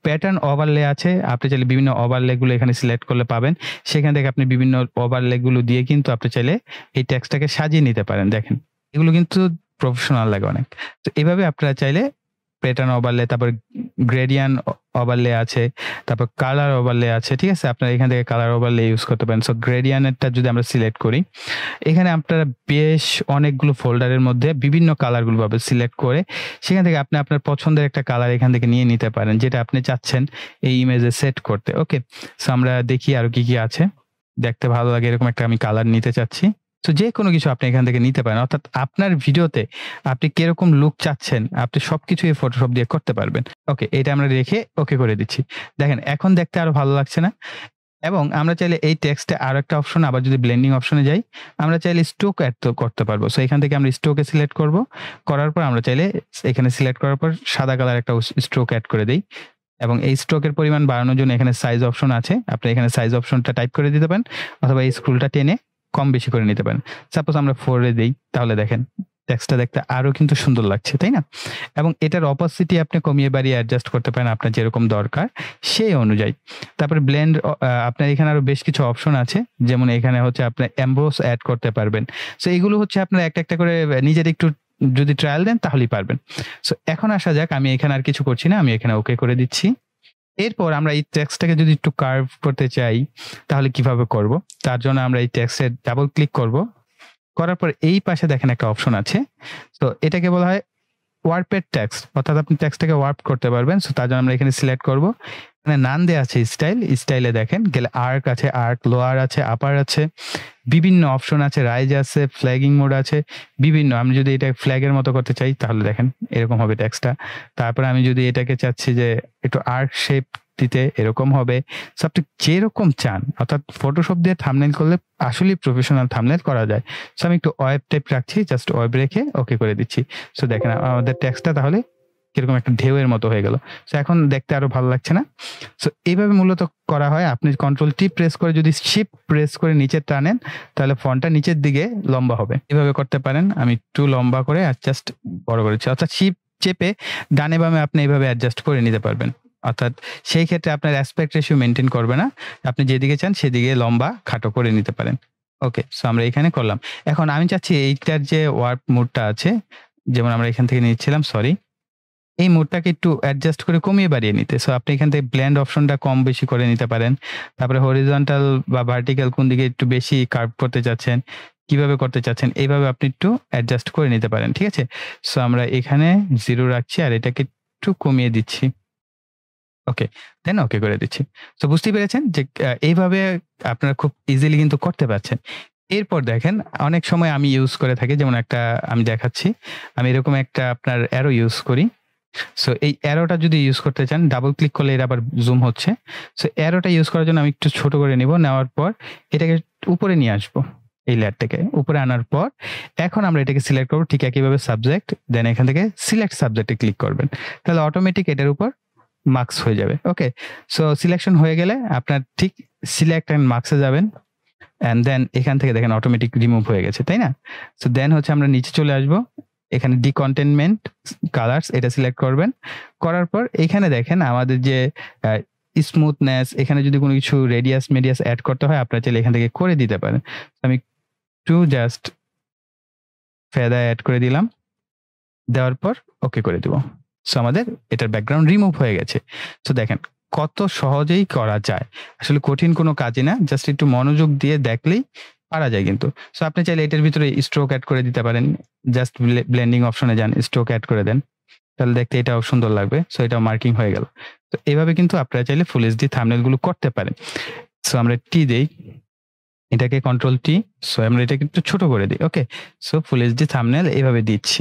প্যাটার্ন ওভারলে আছে, আপনি চাইলে বিভিন্ন ওভারলেগুলো এখানে সিলেক্ট করলে পাবেন। সেখান থেকে আপনি বিভিন্ন ওভারলেগুলো দিয়ে কিন্তু আপনি চাইলে এই টেক্সটটাকে সাজিয়ে নিতে পারেন। দেখেন এগুলো কিন্তু প্রফেশনাল লাগে অনেক। তো এভাবে আপনারা চাইলে প্যাটার্ন ওভারলে, তারপর গ্রেডিয়ান্ট ওভারলে আছে, তারপর কালার ওভারলে আছে, ঠিক আছে? আপনারা এখান থেকে কালার ওভারলে ইউজ করতে পারেন। সো গ্রেডিয়ান্টটা যদি আমরা সিলেক্ট করি, এখানে আপনারা বেশ অনেকগুলো ফোল্ডারের মধ্যে বিভিন্ন কালারগুলো পাবেন। সিলেক্ট করে সেখান থেকে আপনি আপনার পছন্দের একটা কালার এখান থেকে নিয়ে নিতে পারেন, যেটা আপনি চাচ্ছেন এই ইমেজে সেট করতে। ওকে, সো আমরা দেখি আরো কি কি আছে। দেখতে ভালো লাগে এরকম একটা আমি কালার নিতে চাচ্ছি। তো যে কোনো কিছু আপনি এখান থেকে নিতে পারেন। অর্থাৎ আপনার ভিডিওতে আপনি কিরকম লুক চাচ্ছেন, আপনি সবকিছু এই ফটোশপ দিয়ে করতে পারবেন। ওকে, এটা আমরা রেখে ওকে করে দিচ্ছি। দেখেন এখন দেখতে আরো ভালো লাগছে না? এবং আমরা চাইলে এই টেক্সটে আরো একটা অপশন, আবার যদি ব্লেন্ডিং অপশনে যাই, আমরা চাইলে স্ট্রোক অ্যাড তো করতে পারবো। সো এখান থেকে আমরা স্ট্রোকে সিলেক্ট করব। করার পর আমরা চাইলে এখানে সিলেক্ট করার পর সাদা কালার একটা স্ট্রোক অ্যাড করে দেই। এবং এই স্ট্রোকের পরিমাণ বাড়ানোর জন্য এখানে সাইজ অপশন আছে। আপনি এখানে সাইজ অপশনটা টাইপ করে দিতে পারেন, অথবা এই স্ক্রলটা টেনে কম বেশি করে নিতে পারেন। সাপোজ আমরা ফোর এ দেই, তাহলে দেখেন টেক্সটটা দেখতে আরো কিন্তু সুন্দর লাগছে, তাই না? এবং এটার অপোসিটি আপনি কমিয়ে বাড়িয়ে অ্যাডজাস্ট করতে পারেন আপনার যেরকম দরকার সেই অনুযায়ী। তারপরে ব্লেন্ড, আপনার এখানে আরো বেশ কিছু অপশন আছে, যেমন এখানে হচ্ছে আপনি এমবোস অ্যাড করতে পারবেন। সো এগুলো হচ্ছে আপনার একটা একটা করে নিজের একটু যদি ট্রায়াল দেন তাহলেই পারবেন। সো এখন আসা যাক, আমি এখানে আর কিছু করছি না, আমি এখানে ওকে করে দিচ্ছি। এরপর আমরা এই টেক্সটটাকে যদি একটু কার্ভ করতে চাই তাহলে কিভাবে করব? তার জন্য আমরা এই টেক্সটে ডাবল ক্লিক করব। করার পর এই পাশে দেখেন একটা অপশন আছে। তো এটাকে বলা হয় ওয়ার্পেড টেক্সট, অর্থাৎ আপনি টেক্সটটাকে ওয়ার্প করতে পারবেন। সো তার জন্য আমরা এখানে সিলেক্ট করব। এখানে নাম দেওয়া আছে স্টাইল, স্টাইলে দেখেন গেলে আর্ক আছে, আর্ক লোয়ার আছে, আপার আছে, বিভিন্ন অপশন আছে, রাইজ আছে, ফ্ল্যাগিং মোড আছে, বিভিন্ন। আমি যদি এটা ফ্ল্যাগের মতো করতে চাই তাহলে দেখেন এরকম হবে টেক্সটটা। তারপরে আমি যদি এটাকে চাচ্ছি যে একটু আর্ক শেপ দিতে, এরকম হবে। সো আপনি যেরকম চান, অর্থাৎ ফটোশপ দিয়ে থাম্বনেল করলে আসলেই প্রফেশনাল থাম্বনেল করা যায়। সো আমি একটু ওয়েব টাইপ রাখছি, জাস্ট ওয়েব রেখে ওকে করে দিচ্ছি। সো দেখেন আমাদের টেক্সটটা তাহলে কিরকম একটা ঢেউয়ের মতো হয়ে গেল। সো এখন দেখতে আরো ভালো লাগছে না? সো এইভাবে মূলত করা হয়। আপনি কন্ট্রোল টি প্রেস করে যদি শিফট প্রেস করে নিচে টানেন তাহলে ফন্টটা নিচের দিকে লম্বা হবে। এভাবে করতে পারেন। আমি একটু লম্বা করে অ্যাডজাস্ট বড় করেছি। অর্থাৎ শিফট চেপে ডানে বামে আপনি এইভাবে অ্যাডজাস্ট করে নিতে পারবেন। অর্থাৎ সেই ক্ষেত্রে আপনার অ্যাসপেক্ট রেশিও মেনটেন করবে না। আপনি যেদিকে চান সেদিকে লম্বা খাটো করে নিতে পারেন। ওকে, সো আমরা এখানে করলাম। এখন আমি চাচ্ছি এইটার যে ওয়ার্প মোডটা আছে, যেমন আমরা এখান থেকে নিচ্ছিলাম, সরি, এই মোডটাকে একটু অ্যাডজাস্ট করে কমিয়ে বাড়িয়ে নিতে। সো আপনি এখান থেকে ব্লেন্ড অপশনটা কম বেশি করে নিতে পারেন। তারপরে হরিজন্টাল বা ভার্টিক্যাল কোন দিকে একটু বেশি কার্ভ করতে চাচ্ছেন, কিভাবে করতে চাচ্ছেন, এইভাবে আপনি একটু অ্যাডজাস্ট করে নিতে পারেন, ঠিক আছে? সো আমরা এখানে জিরো রাখছি আর এটাকে একটু কমিয়ে দিচ্ছি। ওকে, দেন ওকে করে দিচ্ছি। সো বুঝতেই পেরেছেন যে এইভাবে আপনারা খুব ইজিলি কিন্তু করতে পারছেন। এরপর দেখেন অনেক সময় আমি ইউজ করে থাকি, যেমন একটা আমি দেখাচ্ছি। আমি এরকম একটা আপনার অ্যারো ইউজ করি। সো এই অ্যারোটা যদি ইউজ করতে চান, ডাবল ক্লিক করলে এর আবার জুম হচ্ছে। সো অ্যারোটা ইউজ করার জন্য আমি একটু ছোট করে নিব। নেওয়ার পর এটাকে উপরে নিয়ে আসবো, এই লেয়ারটাকে উপরে আনার পর এখন আমরা এটাকে সিলেক্ট করবো ঠিক একইভাবে সাবজেক্ট, দেন এখান থেকে সিলেক্ট সাবজেক্টে ক্লিক করবেন। তাহলে অটোমেটিক এটার উপর মার্কস হয়ে যাবে। ওকে, সো সিলেকশন হয়ে গেলে আপনার ঠিক সিলেক্ট অ্যান্ড মার্কসে যাবেন, অ্যান্ড দেন এখান থেকে দেখেন অটোমেটিক রিমুভ হয়ে গেছে, তাই না? সো দেন হচ্ছে আমরা নিচে চলে আসবো, এখানে ডিকন্টেনমেন্ট কালার্স এটা সিলেক্ট করবেন। করার পর এখানে দেখেন আমাদের যে স্মুথনেস, এখানে যদি কোনো কিছু রেডিয়াস মেডিয়াস অ্যাড করতে হয় আপনারা চাইলে এখান থেকে করে দিতে পারেন। আমি একটু জাস্ট ফেদা অ্যাড করে দিলাম, দেওয়ার পর ওকে করে দিব। সো আমাদের এটার ব্যাকগ্রাউন্ড রিমুভ হয়ে গেছে। সো দেখেন কত সহজেই করা যায়, আসলে কঠিন কোনো কাজই না, জাস্ট একটু মনোযোগ দিয়ে দেখলেই পারা যায় কিন্তু। সো আপনি চাইলে এটার ভিতরে স্ট্রোক অ্যাড করে দিতে পারেন, জাস্ট ব্লেন্ডিং অপশনে যান, স্ট্রোক অ্যাড করে দেন, তাহলে দেখতে এটাও সুন্দর লাগবে। সো এটাও মার্কিং হয়ে গেল। তো এভাবে কিন্তু আপনারা চাইলে ফুল এইচডি থাম্বনেল গুলো করতে পারেন। সো আমরা টি দেই, এটাকে কন্ট্রোল টি, সো আমরা এটাকে একটু ছোট করে দিই। Okay, so full HD thumbnail এইভাবে দিচ্ছি।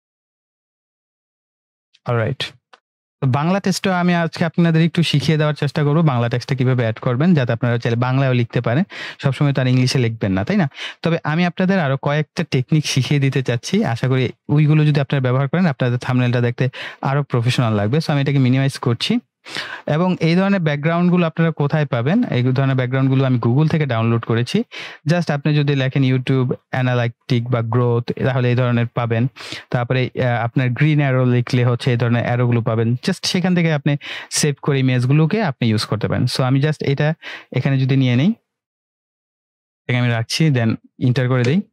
অলরাইট, বাংলা টেক্সটও আমি আজকে আপনাদের একটু শিখিয়ে দেওয়ার চেষ্টা করবো, বাংলা টেক্সটটা কিভাবে অ্যাড করবেন, যাতে আপনারা চাইলে বাংলায়ও লিখতে পারেন। সবসময় তো আর ইংলিশে লিখবেন না, তাই না? তবে আমি আপনাদের আরো কয়েকটা টেকনিক শিখিয়ে দিতে চাচ্ছি। আশা করি ওইগুলো যদি আপনারা ব্যবহার করেন আপনাদের থাম্বনেলটা দেখতে আরো প্রফেশনাল লাগবে। সো আমি এটাকে মিনিমাইজ করছি। এবং এই ধরনের ব্যাকগ্রাউন্ডগুলো আপনারা কোথায় পাবেন? এই ধরনের ব্যাকগ্রাউন্ডগুলো আমি গুগল থেকে ডাউনলোড করেছি। জাস্ট আপনি যদি লেখেন ইউটিউব অ্যানালাইটিক বা গ্রোথ তাহলে এই ধরনের পাবেন। তারপরে আ আপনার গ্রিন অ্যারো লিখলে হচ্ছে এই ধরনের অ্যারোগুলো পাবেন। জাস্ট সেখান থেকে আপনি সেভ করে ইমেজগুলোকে আপনি ইউজ করতে পারেন। সো আমি জাস্ট এটা এখানে যদি নিয়ে নেই, এটাকে আমি রাখছি, দেন এন্টার করে দেই।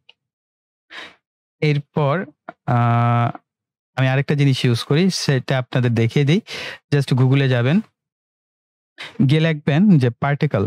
এরপর আ আমি আরেকটা জিনিস ইউজ করি, সেটা আপনাদের দেখিয়ে দিই। জাস্ট গুগলে যাবেন, গিয়ে লিখবেন যে পার্টিকল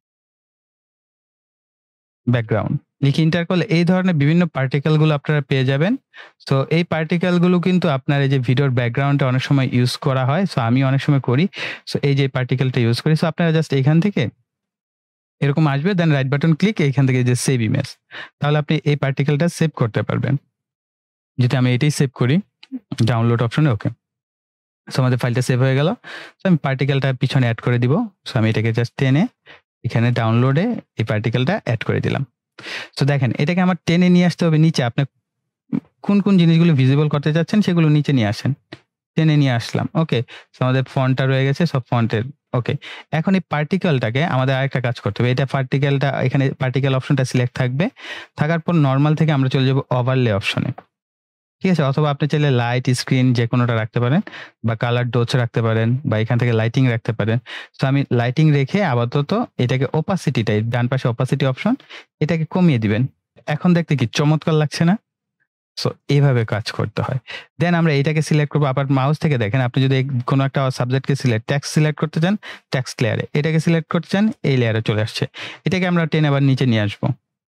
ব্যাকগ্রাউন্ড লিখে এন্টার করলে এই ধরনের বিভিন্ন পার্টিকেল গুলো আপনারা পেয়ে যাবেন। সো এই পার্টিকেল গুলো কিন্তু আপনার এই যে ভিডিওর ব্যাকগ্রাউন্ডে অনেক সময় ইউজ করা হয়। সো আমি অনেক সময় করি। সো এই যে পার্টিকেলটা ইউজ করি। সো আপনারা জাস্ট এখান থেকে এরকম আসবে, দেন রাইট বাটন ক্লিক, এখান থেকে যে সেভ ইমেজ, তাহলে আপনি এই পার্টিকেলটা সেভ করতে পারবেন। যদি আমি এটাই সেভ করি ডাউনলোড অপশনে, ওকে। সো আমাদের ফাইলটা সেভ হয়ে গেল। সো আমি পার্টিকেলটা পিছনে অ্যাড করে দিব। সো আমি এটাকে জাস্ট টেনে এখানে ডাউনলোডে এই পার্টিকেলটা অ্যাড করে দিলাম। সো দেখেন এটাকে আমার টেনে নিয়ে আসতে হবে নিচে। আপনি কোন কোন জিনিসগুলো ভিজিবল করতে চাচ্ছেন সেগুলো নিচে নিয়ে আসেন। টেনে নিয়ে আসলাম, ওকে। সো আমাদের ফন্টটা রয়ে গেছে, সব ফন্টের, ওকে। এখন এই পার্টিকেলটাকে আমাদের আরেকটা কাজ করতে হবে। এটা পার্টিকেলটা এখানে পার্টিকেল অপশনটা সিলেক্ট থাকবে। থাকার পর নরমাল থেকে আমরা চলে যাব ওভারলে অপশনে, ঠিক আছে? অথবা আপনি চাইলে লাইট স্ক্রিন যে কোনোটা রাখতে পারেন, বা কালার ডোজ রাখতে পারেন, বা এখান থেকে লাইটিং রাখতে পারেন। সো আমি লাইটিং রেখে আপাতত এটাকে ওপাসিটিটাই, ডান পাশে ওপাসিটি অপশন, এটাকে কমিয়ে দিবেন। এখন দেখতে কি চমৎকার লাগছে না? সো এইভাবে কাজ করতে হয়। দেন আমরা এটাকে সিলেক্ট করবো। আবার মাউস থেকে দেখেন, আপনি যদি কোনো একটা সাবজেক্টকে সিলেক্ট টেক্সট সিলেক্ট করতে চান, টেক্সট লেয়ারে, এটাকে সিলেক্ট করতে চান, এই লেয়ারে চলে আসছে। এটাকে আমরা টেনে আবার নিচে নিয়ে আসবো।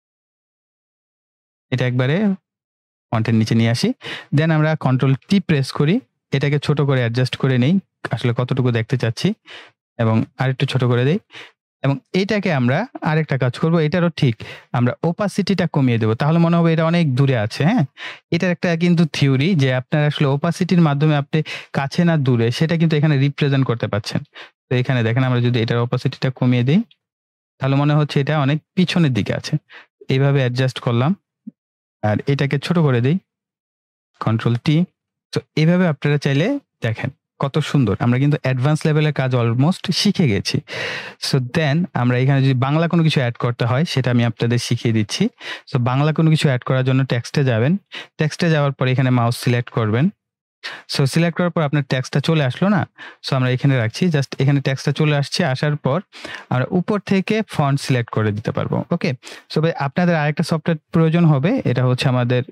এটা একবারে ফন্টের নিচে নিয়ে আসি। দেন আমরা কন্ট্রোল টি প্রেস করি, এটাকে ছোট করে অ্যাডজাস্ট করে নেই আসলে কতটুকু দেখতে চাচ্ছি, এবং আরেকটু ছোট করে দেই। এবং এইটাকে আমরা আরেকটা কাজ করব, এটারও ঠিক আমরা ওপাসিটিটা কমিয়ে দেব। তাহলে মনে হবে এটা অনেক দূরে আছে, হ্যাঁ? এটার একটা কিন্তু থিওরি যে আপনার আসলে ওপাসিটির মাধ্যমে আপনি কাছে না দূরে সেটা কিন্তু এখানে রিপ্রেজেন্ট করতে পারছেন। তো এখানে দেখেন আমরা যদি এটার ওপাসিটিটা কমিয়ে দেই, তাহলে মনে হচ্ছে এটা অনেক পিছনের দিকে আছে। এইভাবে অ্যাডজাস্ট করলাম, আর এটাকে ছোট করে দেই, কন্ট্রোল টি। তো এইভাবে আপনারা চাইলে দেখেন কত সুন্দর। আমরা কিন্তু অ্যাডভান্স লেভেলের কাজ অলমোস্ট শিখে গেছি। সো দেন আমরা এখানে যদি বাংলা কোনো কিছু অ্যাড করতে হয় সেটা আমি আপনাদের শিখিয়ে দিচ্ছি। সো বাংলা কোনো কিছু অ্যাড করার জন্য টেক্সটে যাবেন। টেক্সটে যাওয়ার পর এখানে মাউস সিলেক্ট করবেন। সো সিলেক্ট করার পর আপনার টেক্সটটা চলে আসলো না? সো আমরা এখানে রাখছি, জাস্ট এখানে টেক্সটটা চলে আসছে। আসার পর আমরা উপর থেকে ফন্ট সিলেক্ট করে দিতে পারবো, ওকে। সো আপনাদের আরেকটা সফটওয়্যার প্রয়োজন হবে, এটা হচ্ছে আমাদের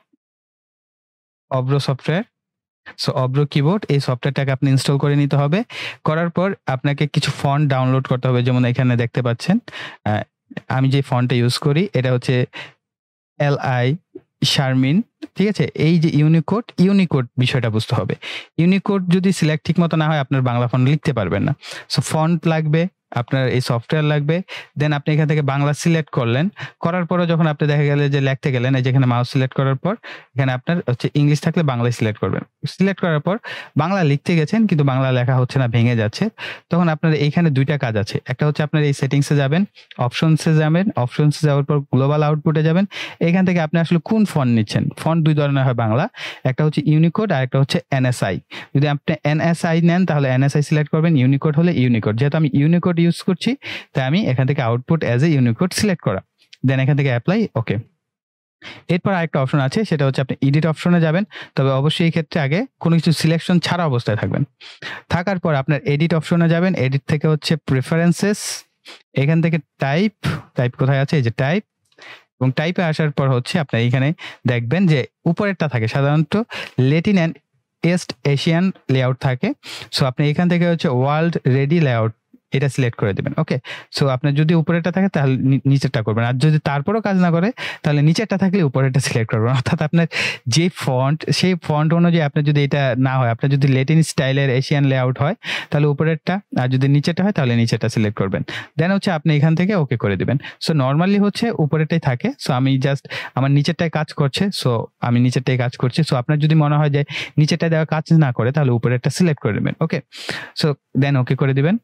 Avro software. So Avro keyboard, এই সফটওয়্যারটাকে আপনি ইনস্টল করে নিতে হবে। করার পর আপনাকে কিছু ফন্ট ডাউনলোড করতে হবে, যেমন এখানে দেখতে পাচ্ছেন আমি যে ফন্টটা ইউজ করি এটা হচ্ছে এল আই শারমিন, ঠিক আছে? এই যে ইউনিকোড, ইউনিকোড বিষয়টা বুঝতে হবে। ইউনিকোড যদি সিলেক্ট ঠিক মতো না হয় আপনার বাংলা ফন্ট লিখতে পারবেন না। সো ফন্ট লাগবে, আপনার এই সফটওয়্যার লাগবে। দেন আপনি এখান থেকে বাংলা সিলেক্ট করলেন, করার পরও যখন আপনি দেখা গেলে যে লিখতে গেলেন, এই যেখানে মাউস সিলেক্ট করার পর এখানে আপনার হচ্ছে ইংলিশ থাকলে বাংলায় সিলেক্ট করবেন। সিলেক্ট করার পর বাংলা লিখতে গেছেন কিন্তু বাংলা লেখা হচ্ছে না, ভেঙে যাচ্ছে, তখন আপনার এইখানে দুইটা কাজ আছে। একটা হচ্ছে আপনার এই সেটিংসে যাবেন, অপশনসে যাবেন, অপশনসে যাওয়ার পর গ্লোবাল আউটপুটে যাবেন। এখান থেকে আপনি আসলে কোন ফন্ট নিচ্ছেন, ফন্ট দুই ধরনের হয় বাংলা, একটা হচ্ছে ইউনিকোড আর একটা হচ্ছে এনএসআই। যদি আপনি এনএসআই নেন তাহলে এনএসআই সিলেক্ট করবেন, ইউনিকোড হলে ইউনিকোড। যেহেতু আমি ইউনিকোড ইউজ করছি তাই আমি এখান থেকে output as a unicode select করা, দেন এখান থেকে অ্যাপ্লাই, ওকে। এরপর আরেকটা অপশন আছে, সেটা হচ্ছে আপনি এডিট অপশনে যাবেন, তবে অবশ্যই এই ক্ষেত্রে আগে কোনো কিছু সিলেকশন ছাড়া অবস্থায় থাকবেন। থাকার পর আপনার এডিট অপশনে যাবেন, এডিট থেকে হচ্ছে প্রেফারেন্সেস, এখান থেকে টাইপ, টাইপ কোথায় আছে, এই যে টাইপ, এবং টাইপে আসার পর হচ্ছে আপনার এইখানে দেখবেন যে উপরেরটা থাকে সাধারণত Latin and East Asian layout থাকে। সো আপনি এখান থেকে হচ্ছে ওয়ার্ল্ড রেডি লেআউট এটা সিলেক্ট করে দেবেন, ওকে। সো আপনার যদি উপরেরটা থাকে তাহলে নিচেরটা করবেন, আর যদি তারপরেও কাজ না করে তাহলে নিচেরটা থাকলে উপরেরটা সিলেক্ট করবেন। অর্থাৎ আপনার যে ফন্ট সেই ফন্ট অনুযায়ী আপনার যদি এটা না হয়, আপনার যদি ল্যাটিন স্টাইলের এশিয়ান লেআউট হয় তাহলে উপরেরটা, আর যদি নিচেরটা হয় তাহলে নিচেরটা সিলেক্ট করবেন। দেন হচ্ছে আপনি এখান থেকে ওকে করে দেবেন। সো নর্মালি হচ্ছে উপরেরটাই থাকে। সো আমি জাস্ট আমার নিচেরটাই কাজ করছে, সো আমি নিচেরটাই কাজ করছি। সো আপনার যদি মনে হয় যে নিচেরটা দেওয়া কাজ না করে তাহলে উপরেরটা সিলেক্ট করে দেবেন, ওকে। সো দেন ওকে করে দিবেন।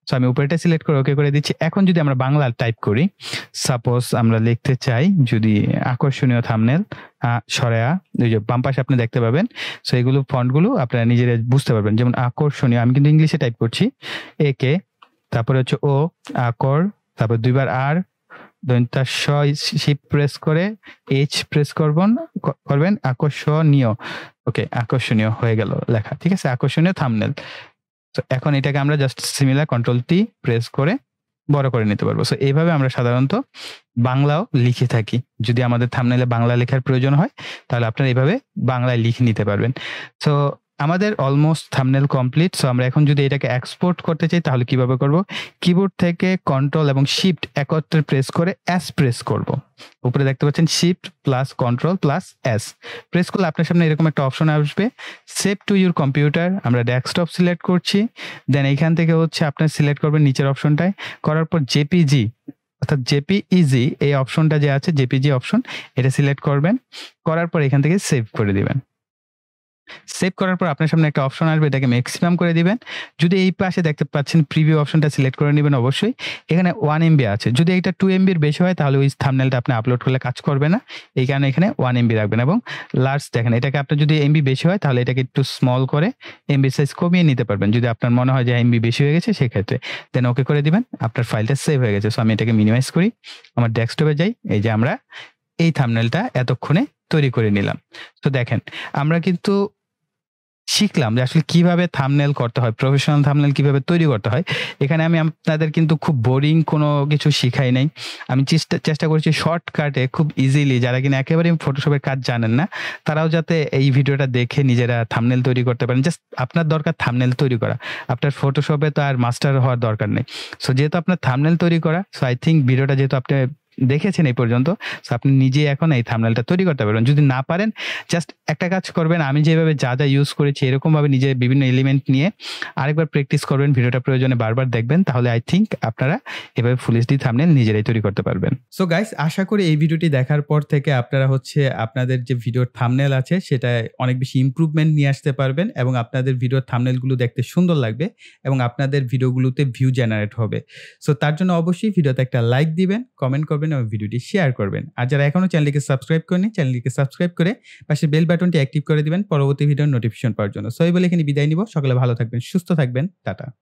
সো আমি উপরেটা সিলেক্ট করে ওকে করে দিচ্ছি। এখন যদি আমরা বাংলা টাইপ করি, সাপোজ আমরা লিখতে চাই যদি আকর্ষণীয় থাম্বনেল সরেয়া, ওই যে বাম পাশে আপনি দেখতে পাবেন। সো এগুলো ফন্টগুলো আপনারা নিজেরা বুঝতে পারবেন। যেমন আকর্ষণীয়, আমি কিন্তু ইংলিশে টাইপ করছি, এ কে, তারপরে হচ্ছে ও, আকর, তারপর দুইবার আর, দন্তা স শিপ প্রেস করে এইচ প্রেস করবেন করবেন আকর্ষণীয়। ওকে, আকর্ষণীয় হয়ে গেল লেখা, ঠিক আছে, আকর্ষণীয় থাম্বনেল। তো এখন এটাকে আমরা just similar control T press করে বড় করে নিতে পারবো। সো এইভাবে আমরা সাধারণত বাংলাও লিখে থাকি। যদি আমাদের থাম্বনেলে বাংলা লেখার প্রয়োজন হয় তাহলে আপনারা এইভাবে বাংলায় লিখে নিতে পারবেন। সো আমাদের অলমোস্ট থাম্বনেল কমপ্লিট। সো আমরা এখন যদি এটাকে এক্সপোর্ট করতে চাই তাহলে কিভাবে করব? কিবোর্ড থেকে কন্ট্রোল এবং শিফট একত্রে প্রেস করে এস প্রেস করব। উপরে দেখতে পাচ্ছেন shift plus control plus S press করলে আপনার সামনে এরকম একটা অপশন আসবে, সেভ টু ইউর কম্পিউটার। আমরা ডেস্কটপ সিলেক্ট করছি, দেন এইখান থেকে হচ্ছে আপনার সিলেক্ট করবেন নিচের অপশনটায়, করার পর জেপিজি অর্থাৎ জেপিইজি এই অপশনটা যে আছে জেপিজি অপশন, এটা সিলেক্ট করবেন, করার পর এখান থেকে সেভ করে দিবেন। সেভ করার পর আপনার সামনে একটা অপশন আসবে, এটাকে ম্যাক্সিমাম করে দিবেন। যদি এই পাশে দেখতে পাচ্ছেন প্রিভিউ অপশনটা সিলেক্ট করে নেবেন অবশ্যই। এখানে ওয়ান এমবি আছে, যদি এটা টু এমবির বেশি হয় তাহলে ওই থাম্বনেলটা আপনি আপলোড করলে কাজ করবে না, এই কারণে এখানে ওয়ান এমবি রাখবেন। এবং লার্জ দেখেন, এটাকে আপনার যদি এমবি বেশি হয় তাহলে এটাকে একটু স্মল করে এমবি সাইজ কমিয়ে নিতে পারবেন যদি আপনার মনে হয় যে এমবি বেশি হয়ে গেছে সেক্ষেত্রে, দেন ওকে করে দিবেন, আপনার ফাইলটা সেভ হয়ে গেছে। সো আমি এটাকে মিনিমাইজ করি, আমার ডেস্কটপে যাই, এই যে আমরা এই থাম্বনেলটা এতক্ষণে তৈরি করে নিলাম। তো দেখেন আমরা কিন্তু শিখলাম যে আসলে কিভাবে থাম্বনেল করতে হয়, প্রফেশনাল থাম্বনেল কিভাবে তৈরি করতে হয়। এখানে আমি আপনাদের কিন্তু খুব বোরিং কোনো কিছু শিখাই নাই, আমি চেষ্টা চেষ্টা করছি শর্টকাটে খুব ইজিলি, যারা কিনা একেবারেই ফটোশপের কাজ জানেন না তারাও যাতে এই ভিডিওটা দেখে নিজেরা থাম্বনেল তৈরি করতে পারেন। জাস্ট আপনার দরকার থাম্বনেল তৈরি করা, আপনার ফটোশপে তো আর মাস্টার হওয়ার দরকার নেই। সো যেহেতু আপনার থাম্বনেল তৈরি করা, সো আই থিঙ্ক ভিডিওটা যেহেতু আপনি দেখেছেন এই পর্যন্ত, সো আপনি নিজেই এখন এই থাম্বনেলটা তৈরি করতে পারবেন। যদি না পারেন জাস্ট একটা কাজ করবেন, আমি যেভাবে যা যা ইউজ করেছি এরকমভাবে নিজে বিভিন্ন এলিমেন্ট নিয়ে আরেকবার প্র্যাকটিস করবেন, ভিডিওটা প্রয়োজনে বারবার দেখবেন, তাহলে আই থিঙ্ক আপনারা এভাবে ফুল এইচডি থাম্বনেল নিজেরাই তৈরি করতে পারবেন। সো গাইস, আশা করি এই ভিডিওটি দেখার পর থেকে আপনারা হচ্ছে আপনাদের যে ভিডিওর থাম্বনেল আছে সেটা অনেক বেশি ইমপ্রুভমেন্ট নিয়ে আসতে পারবেন এবং আপনাদের ভিডিওর থাম্বনেলগুলো দেখতে সুন্দর লাগবে এবং আপনাদের ভিডিওগুলোতে ভিউ জেনারেট হবে। সো তার জন্য অবশ্যই ভিডিওতে একটা লাইক দিবেন, কমেন্ট করবেন এবং ভিডিওটি শেয়ার করবেন। আর যারা এখনো চ্যানেলটিকে সাবস্ক্রাইব করেনি, চ্যানেলটিকে সাবস্ক্রাইব করে পাশে বেল বাটনটি অ্যাক্টিভ করে দিবেন পরবর্তী ভিডিওর নোটিফিকেশন পাওয়ার জন্য। সো এই বলে এখানে বিদায় নিব। সকলে ভালো থাকবেন, সুস্থ থাকবেন, টাটা।